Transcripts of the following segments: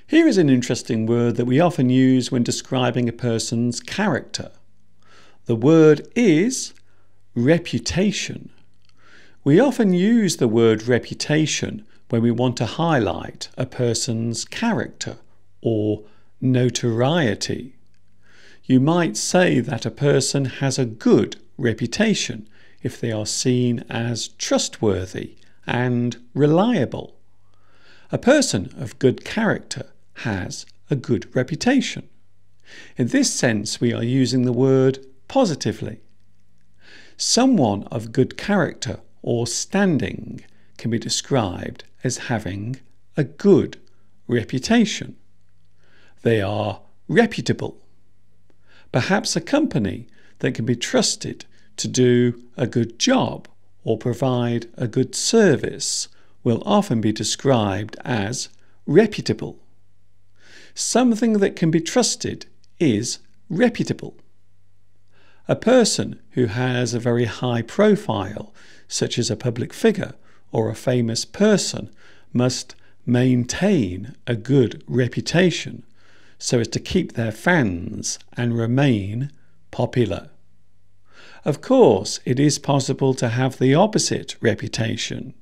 Here is an interesting word that we often use when describing a person's character. The word is reputation. We often use the word reputation when we want to highlight a person's character or notoriety. You might say that a person has a good reputation if they are seen as trustworthy and reliable. A person of good character has a good reputation. In this sense, we are using the word positively. Someone of good character or standing can be described as having a good reputation. They are reputable. Perhaps a company that can be trusted to do a good job or provide a good service will often be described as reputable. Something that can be trusted is reputable. A person who has a very high profile, such as a public figure or a famous person, must maintain a good reputation so as to keep their fans and remain popular. Of course, it is possible to have the opposite reputation.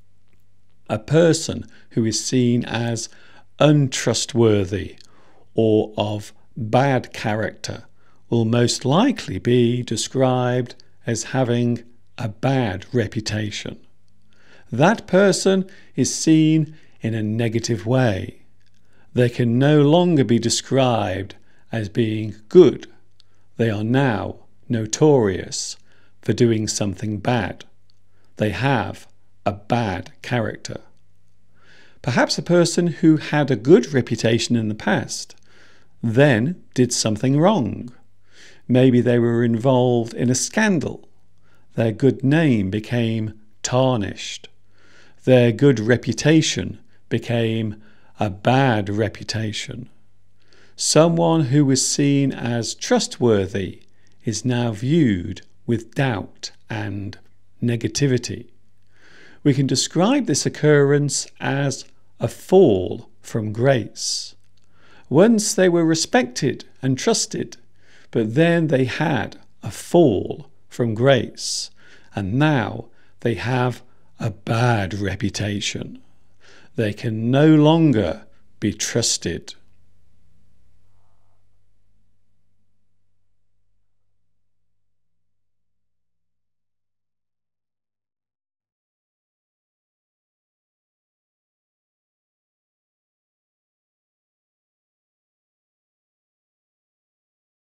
A person who is seen as untrustworthy or of bad character will most likely be described as having a bad reputation. That person is seen in a negative way. They can no longer be described as being good. They are now notorious for doing something bad. They have a bad character. Perhaps a person who had a good reputation in the past then did something wrong. Maybe they were involved in a scandal. Their good name became tarnished. Their good reputation became a bad reputation. Someone who was seen as trustworthy is now viewed with doubt and negativity. We can describe this occurrence as a fall from grace. Once they were respected and trusted, but then they had a fall from grace, and now they have a bad reputation. They can no longer be trusted.